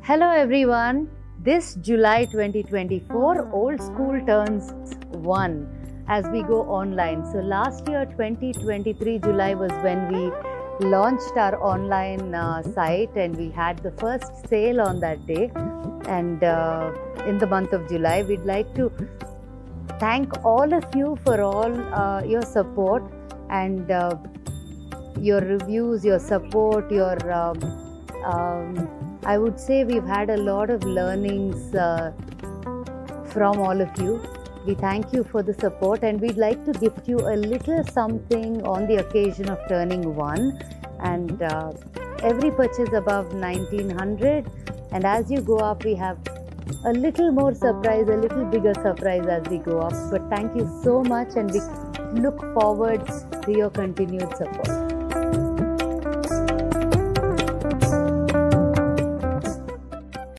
Hello everyone. This July 2024, Old School turns 1 as we go online. So last year 2023 July was when we launched our online site, and we had the first sale on that day. And in the month of July, we'd like to thank all of you for all your support and your reviews, your support, your I would say we've had a lot of learnings from all of you. We thank you for the support, and we'd like to gift you a little something on the occasion of turning 1. And every purchase above 1900, and as you go up, we have a little more surprise, a little bigger surprise as we go up. But thank you so much, and we look forward to your continued support.